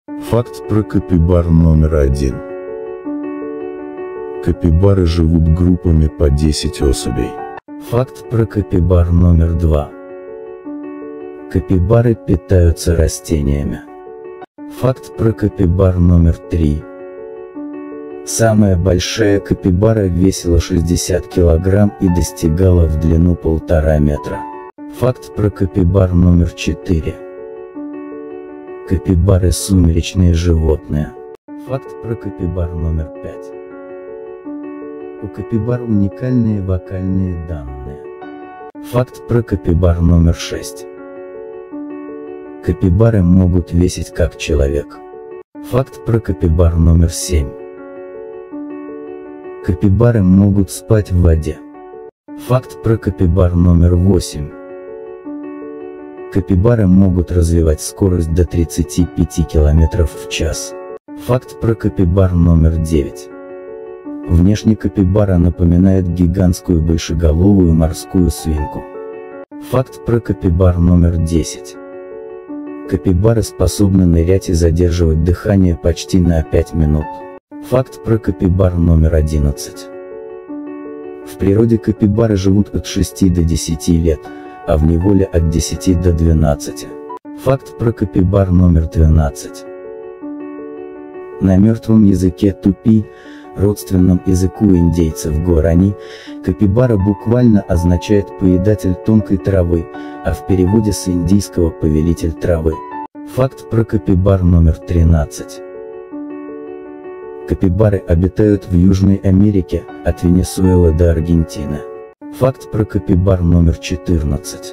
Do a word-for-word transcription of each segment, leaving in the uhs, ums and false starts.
Факт про капибар номер один. Капибары живут группами по десять особей. Факт про капибар номер два. Капибары питаются растениями. Факт про капибар номер три. Самая большая капибара весила шестьдесят килограмм и достигала в длину полтора метра. Факт про капибар номер четыре. Капибары – сумеречные животные. Факт про капибар номер пять. У капибар уникальные вокальные данные. Факт про капибар номер шесть. Капибары могут весить как человек. Факт про капибар номер семь. Капибары могут спать в воде. Факт про капибар номер восемь. Капибары могут развивать скорость до тридцати пяти километров в час. Факт про капибар номер девять. Внешне капибара напоминает гигантскую большеголовую морскую свинку. Факт про капибар номер десять. Капибары способны нырять и задерживать дыхание почти на пять минут. Факт про капибар номер одиннадцать. В природе капибары живут от шести до десяти лет, а в неволе от десяти до двенадцати. Факт про капибар номер двенадцать. На мертвом языке тупи, родственном языку индейцев гуарани, капибара буквально означает поедатель тонкой травы, а в переводе с индийского повелитель травы. Факт про капибар номер тринадцать. Капибары обитают в Южной Америке, от Венесуэлы до Аргентины. Факт про капибар номер четырнадцать.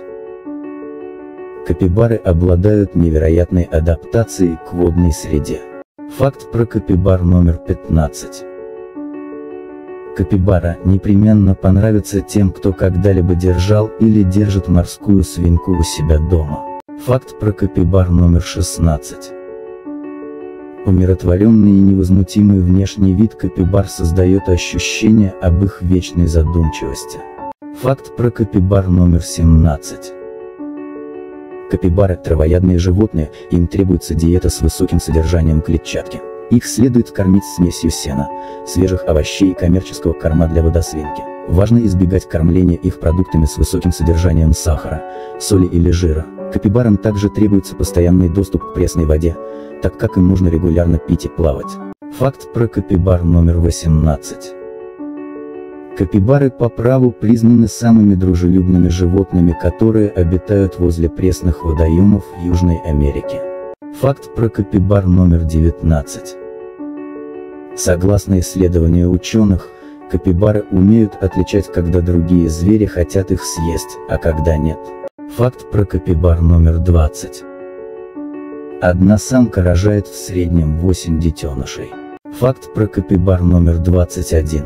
Капибары обладают невероятной адаптацией к водной среде. Факт про капибар номер пятнадцать. Капибара непременно понравится тем, кто когда-либо держал или держит морскую свинку у себя дома. Факт про капибар номер шестнадцать. Умиротворенный и невозмутимый внешний вид капибар создает ощущение об их вечной задумчивости. Факт про капибар номер семнадцать. Капибары – травоядные животные, им требуется диета с высоким содержанием клетчатки. Их следует кормить смесью сена, свежих овощей и коммерческого корма для водосвинки. Важно избегать кормления их продуктами с высоким содержанием сахара, соли или жира. Капибарам также требуется постоянный доступ к пресной воде, так как им нужно регулярно пить и плавать. Факт про капибар номер восемнадцать. Капибары по праву признаны самыми дружелюбными животными, которые обитают возле пресных водоемов в Южной Америке. Факт про капибар номер девятнадцать. Согласно исследованию ученых, капибары умеют отличать, когда другие звери хотят их съесть, а когда нет. Факт про капибар номер двадцать. Одна самка рожает в среднем восемь детенышей. Факт про капибар номер двадцать один.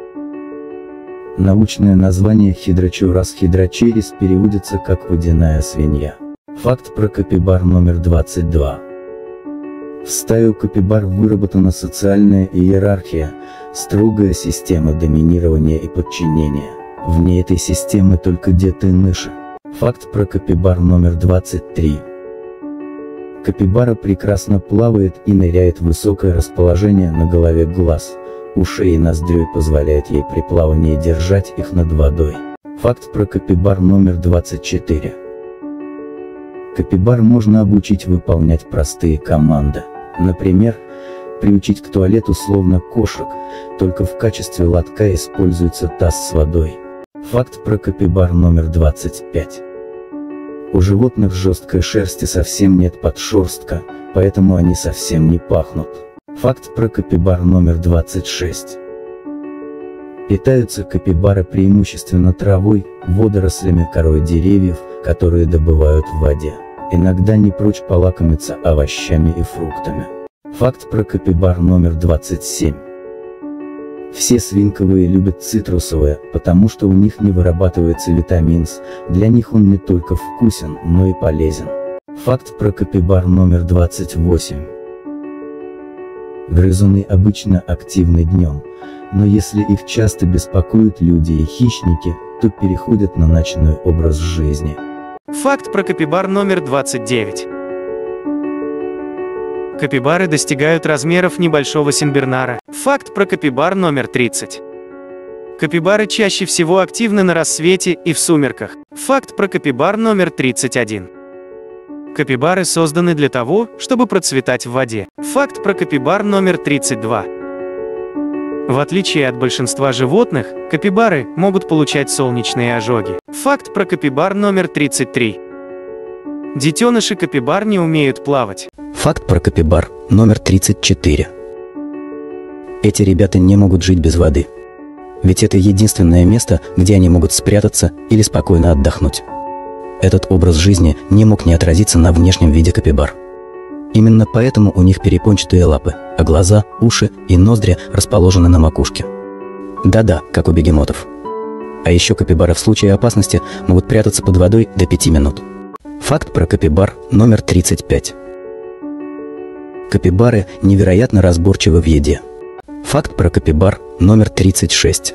Научное название Хидрочурас хидрочерис переводится как водяная свинья. Факт про капибар номер двадцать два. В стаю капибар выработана социальная иерархия, строгая система доминирования и подчинения. Вне этой системы только детеныши. Факт про капибар номер двадцать три. Капибара прекрасно плавает и ныряет. Высокое расположение на голове глаз, ушей и ноздрёй позволяет ей при плавании держать их над водой. Факт про капибар номер двадцать четыре. Капибар можно обучить выполнять простые команды. Например, приучить к туалету словно кошек, только в качестве лотка используется таз с водой. Факт про капибар номер двадцать пять. У животных жесткой шерсти совсем нет подшерстка, поэтому они совсем не пахнут. Факт про капибар номер двадцать шесть. Питаются капибары преимущественно травой, водорослями, корой деревьев, которые добывают в воде. Иногда не прочь полакомиться овощами и фруктами. Факт про капибар номер двадцать семь. Все свинковые любят цитрусовые, потому что у них не вырабатывается витамин С, для них он не только вкусен, но и полезен. Факт про капибар номер двадцать восемь. Грызуны обычно активны днем, но если их часто беспокоят люди и хищники, то переходят на ночной образ жизни. Факт про капибар номер двадцать девять. Капибары достигают размеров небольшого сенбернара. Факт про капибар номер тридцать. Капибары чаще всего активны на рассвете и в сумерках. Факт про капибар номер тридцать один. Капибары созданы для того, чтобы процветать в воде. Факт про капибар номер тридцать два. В отличие от большинства животных, капибары могут получать солнечные ожоги. Факт про капибар номер тридцать три. Детеныши капибар не умеют плавать. Факт про капибар номер тридцать четыре. Эти ребята не могут жить без воды. Ведь это единственное место, где они могут спрятаться или спокойно отдохнуть. Этот образ жизни не мог не отразиться на внешнем виде капибар. Именно поэтому у них перепончатые лапы, а глаза, уши и ноздри расположены на макушке. Да-да, как у бегемотов. А еще капибары в случае опасности могут прятаться под водой до пяти минут. Факт про капибар номер тридцать пять. Капибары невероятно разборчивы в еде. Факт про капибар номер тридцать шесть.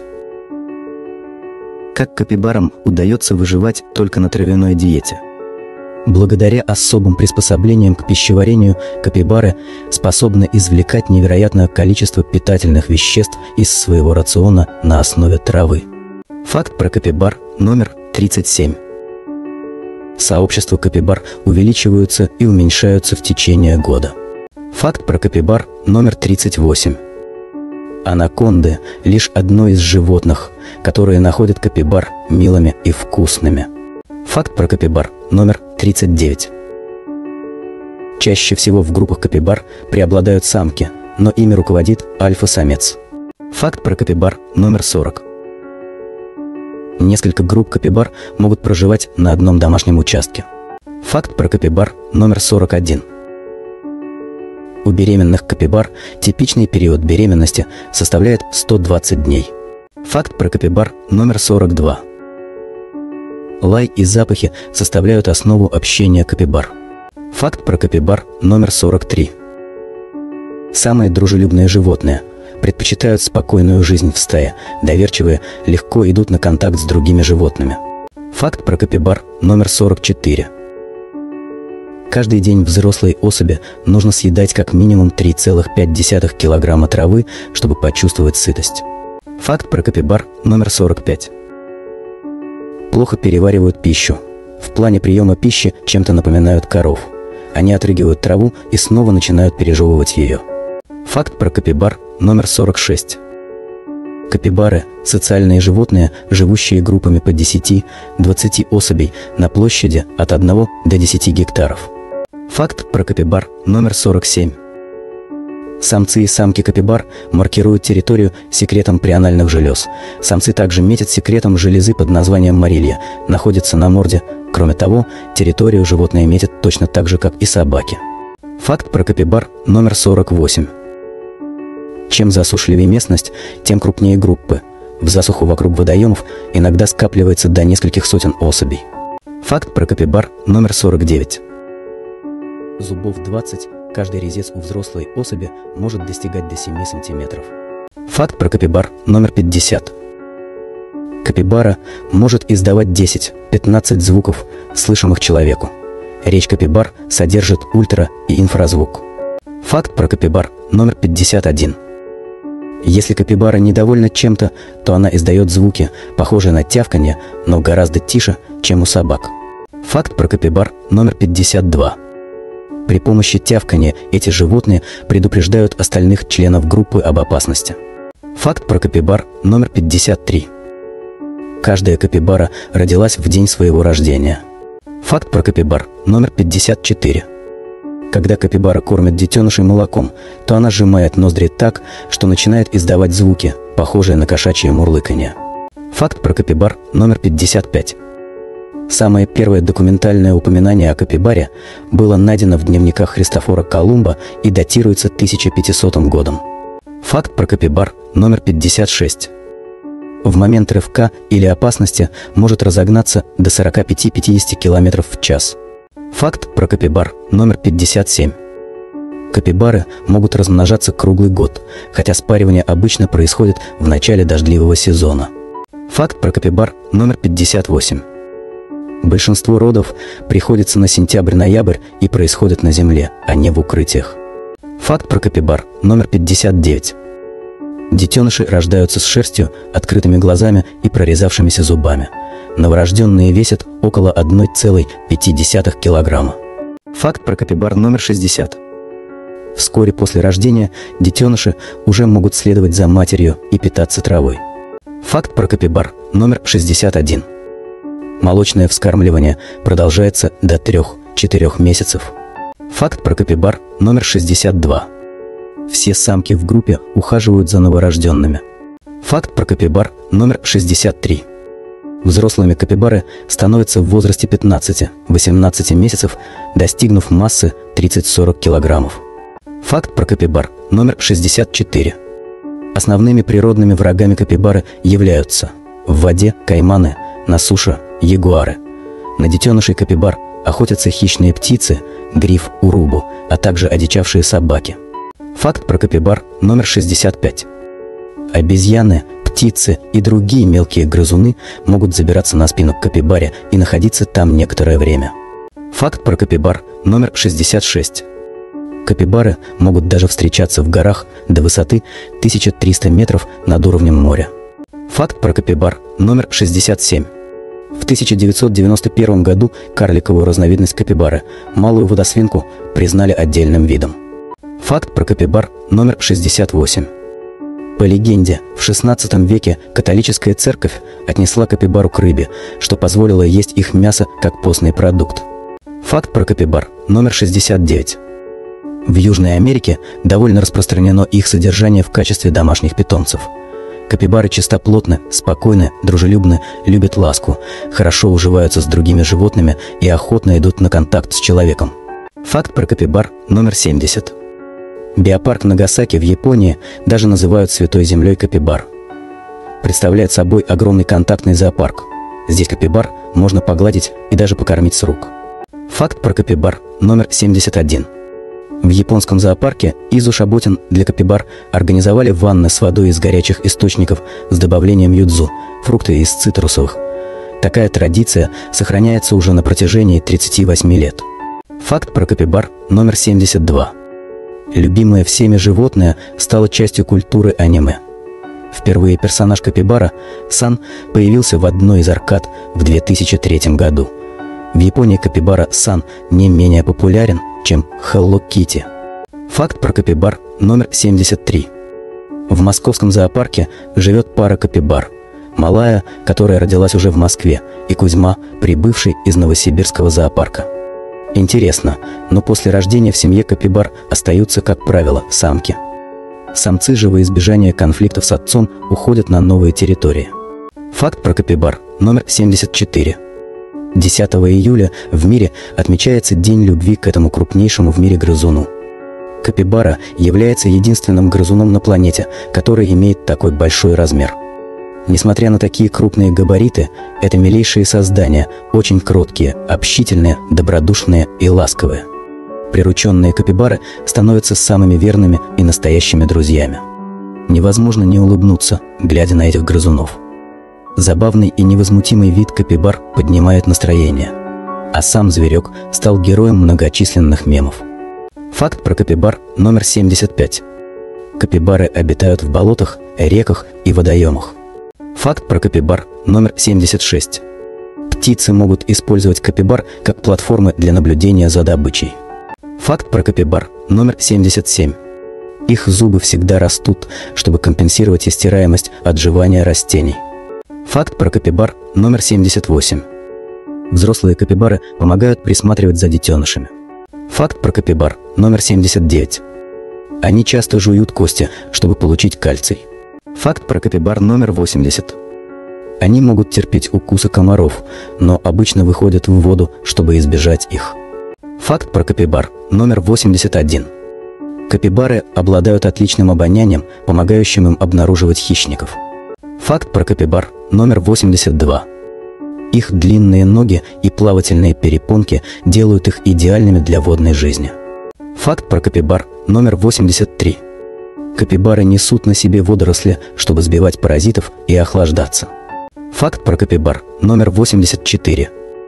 Как капибарам удается выживать только на травяной диете? Благодаря особым приспособлениям к пищеварению капибары способны извлекать невероятное количество питательных веществ из своего рациона на основе травы. Факт про капибар номер тридцать семь. Сообщества капибар увеличиваются и уменьшаются в течение года. Факт про капибар номер тридцать восемь. Анаконды – лишь одно из животных, которые находят капибар милыми и вкусными. Факт про капибар номер тридцать девять. Чаще всего в группах капибар преобладают самки, но ими руководит альфа-самец. Факт про капибар номер сорок. Несколько групп капибар могут проживать на одном домашнем участке. Факт про капибар номер сорок один. У беременных капибар типичный период беременности составляет сто двадцать дней. Факт про капибар номер сорок два. Лай и запахи составляют основу общения капибар. Факт про капибар номер сорок три. Самые дружелюбные животные предпочитают спокойную жизнь в стае, доверчивые легко идут на контакт с другими животными. Факт про капибар номер сорок четыре. Каждый день взрослой особи нужно съедать как минимум три целых пять десятых килограмма травы, чтобы почувствовать сытость. Факт про капибар номер сорок пять. Плохо переваривают пищу. В плане приема пищи чем-то напоминают коров. Они отрыгивают траву и снова начинают пережевывать ее. Факт про капибар номер сорок шесть. Капибары – социальные животные, живущие группами по десяти-двадцати особей на площади от одного до десяти гектаров. Факт про капибар номер сорок семь. Самцы и самки капибар маркируют территорию секретом преанальных желез. Самцы также метят секретом железы под названием марилья, находится на морде. Кроме того, территорию животные метят точно так же, как и собаки. Факт про капибар номер сорок восемь. Чем засушливее местность, тем крупнее группы. В засуху вокруг водоемов иногда скапливается до нескольких сотен особей. Факт про капибар номер сорок девять. Зубов двадцать, каждый резец у взрослой особи может достигать до семи сантиметров. Факт про капибар номер пятьдесят. Капибара может издавать десять-пятнадцать звуков, слышимых человеку. Речь капибар содержит ультра- и инфразвук. Факт про капибар номер пятьдесят один. Если капибара недовольна чем-то, то она издает звуки, похожие на тявканье, но гораздо тише, чем у собак. Факт про капибар номер пятьдесят два. При помощи тявканья эти животные предупреждают остальных членов группы об опасности. Факт про капибар номер пятьдесят три. Каждая капибара родилась в день своего рождения. Факт про капибар номер пятьдесят четыре. Когда капибара кормит детенышей молоком, то она сжимает ноздри так, что начинает издавать звуки, похожие на кошачье мурлыканье. Факт про капибар номер пятьдесят пять. Самое первое документальное упоминание о капибаре было найдено в дневниках Христофора Колумба и датируется тысяча пятисотым годом. Факт про капибар номер пятьдесят шесть. В момент рывка или опасности может разогнаться до сорока пяти-пятидесяти километров в час. Факт про капибар номер пятьдесят семь. Капибары могут размножаться круглый год, хотя спаривание обычно происходит в начале дождливого сезона. Факт про капибар номер пятьдесят восемь. Большинство родов приходится на сентябрь-ноябрь и происходят на земле, а не в укрытиях. Факт про капибар номер пятьдесят девять. Детеныши рождаются с шерстью, открытыми глазами и прорезавшимися зубами. Новорожденные весят около одной целой пяти десятых килограмма. Факт про капибар номер шестьдесят. Вскоре после рождения детеныши уже могут следовать за матерью и питаться травой. Факт про капибар номер шестьдесят один. Молочное вскармливание продолжается до трёх-четырёх месяцев. Факт про капибар номер шестьдесят два. Все самки в группе ухаживают за новорожденными. Факт про капибар номер шестьдесят три. Взрослыми капибары становятся в возрасте пятнадцати-восемнадцати месяцев, достигнув массы тридцать-сорок килограммов. Факт про капибар номер шестьдесят четыре. Основными природными врагами капибары являются в воде кайманы, на суше ягуары. На детенышей капибар охотятся хищные птицы, гриф урубу, а также одичавшие собаки. Факт про капибар номер шестьдесят пять. Обезьяны, птицы и другие мелкие грызуны могут забираться на спину к капибаре и находиться там некоторое время. Факт про капибар номер шестьдесят шесть. Капибары могут даже встречаться в горах до высоты тысяча триста метров над уровнем моря. Факт про капибар номер шестьдесят семь. В тысяча девятьсот девяносто первом году карликовую разновидность капибары, малую водосвинку, признали отдельным видом. Факт про капибар номер шестьдесят восемь. По легенде, в шестнадцатом веке католическая церковь отнесла капибару к рыбе, что позволило есть их мясо как постный продукт. Факт про капибар номер шестьдесят девять. В Южной Америке довольно распространено их содержание в качестве домашних питомцев. Капибары чистоплотны, спокойны, дружелюбны, любят ласку, хорошо уживаются с другими животными и охотно идут на контакт с человеком. Факт про капибар номер семьдесят. Биопарк Нагасаки в Японии даже называют святой землей капибар. Представляет собой огромный контактный зоопарк. Здесь капибар можно погладить и даже покормить с рук. Факт про капибар номер семьдесят один. В японском зоопарке Изу Шаботин для капибар организовали ванны с водой из горячих источников с добавлением юдзу, фрукты из цитрусовых. Такая традиция сохраняется уже на протяжении тридцати восьми лет. Факт про капибар номер семьдесят два. Любимое всеми животное стало частью культуры аниме. Впервые персонаж капибара, Сан, появился в одной из аркад в две тысячи третьем году. В Японии капибара Сан не менее популярен, чем Hello Kitty. Факт про капибар номер семьдесят три. В московском зоопарке живет пара капибар. Малая, которая родилась уже в Москве, и Кузьма, прибывший из Новосибирского зоопарка. Интересно, но после рождения в семье капибар остаются, как правило, самки. Самцы же во избежание конфликтов с отцом уходят на новые территории. Факт про капибар номер семьдесят четыре. десятого июля в мире отмечается День любви к этому крупнейшему в мире грызуну. Капибара является единственным грызуном на планете, который имеет такой большой размер. Несмотря на такие крупные габариты, это милейшие создания, очень кроткие, общительные, добродушные и ласковые. Прирученные капибары становятся самыми верными и настоящими друзьями. Невозможно не улыбнуться, глядя на этих грызунов. Забавный и невозмутимый вид капибар поднимает настроение, а сам зверек стал героем многочисленных мемов. Факт про капибар номер семьдесят пять. Капибары обитают в болотах, реках и водоемах. Факт про капибар номер семьдесят шесть. Птицы могут использовать капибар как платформы для наблюдения за добычей. Факт про капибар номер семьдесят семь. Их зубы всегда растут, чтобы компенсировать истираемость отживания растений. Факт про капибар номер семьдесят восемь. Взрослые капибары помогают присматривать за детенышами. Факт про капибар номер семьдесят девять. Они часто жуют кости, чтобы получить кальций. Факт про капибар номер восемьдесят. Они могут терпеть укусы комаров, но обычно выходят в воду, чтобы избежать их. Факт про капибар номер восемьдесят один. Капибары обладают отличным обонянием, помогающим им обнаруживать хищников. Факт про капибар номер восемьдесят два. Их длинные ноги и плавательные перепонки делают их идеальными для водной жизни. Факт про капибар номер восемьдесят три. Капибары несут на себе водоросли, чтобы сбивать паразитов и охлаждаться. Факт про капибар номер восемьдесят четыре.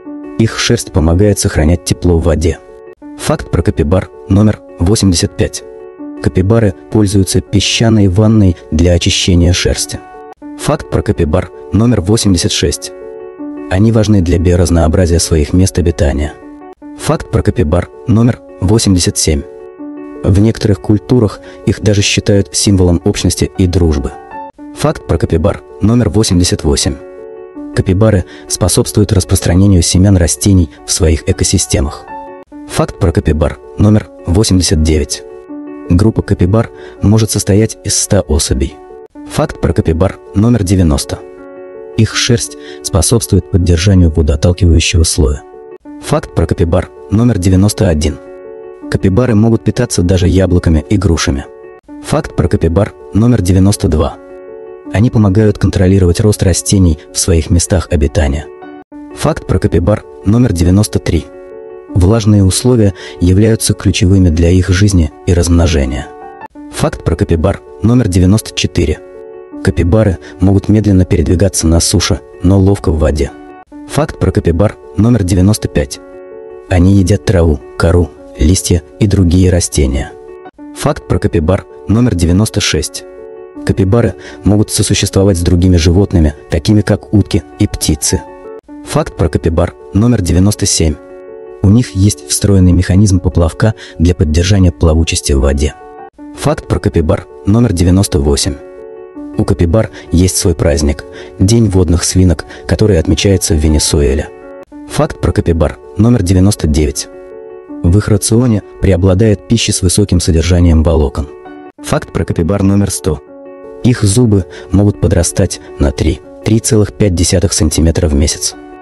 Их шерсть помогает сохранять тепло в воде. Факт про капибар номер восемьдесят пять. Капибары пользуются песчаной ванной для очищения шерсти. Факт про капибар номер восемьдесят шесть. Они важны для биоразнообразия своих мест обитания. Факт про капибар номер восемьдесят семь. В некоторых культурах их даже считают символом общности и дружбы. Факт про капибар номер восемьдесят восемь. Капибары способствуют распространению семян растений в своих экосистемах. Факт про капибар номер восемьдесят девять. Группа капибар может состоять из ста особей. Факт про капибар номер девяносто. Их шерсть способствует поддержанию водоотталкивающего слоя. Факт про капибар номер девяносто один. Капибары могут питаться даже яблоками и грушами. Факт про капибар номер девяносто два. Они помогают контролировать рост растений в своих местах обитания. Факт про капибар номер девяносто три. Влажные условия являются ключевыми для их жизни и размножения. Факт про капибар номер девяносто четыре. Капибары могут медленно передвигаться на суше, но ловко в воде. Факт про капибар номер девяносто пять. Они едят траву, кору, листья и другие растения. Факт про капибар номер девяносто шесть. Капибары могут сосуществовать с другими животными, такими как утки и птицы. Факт про капибар номер девяносто семь. У них есть встроенный механизм поплавка для поддержания плавучести в воде. Факт про капибар номер девяносто восемь. У капибар есть свой праздник – День водных свинок, который отмечается в Венесуэле. Факт про капибар номер девяносто девять. В их рационе преобладает пища с высоким содержанием волокон. Факт про капибар номер сто. Их зубы могут подрастать на три — три целых пять десятых сантиметра в месяц.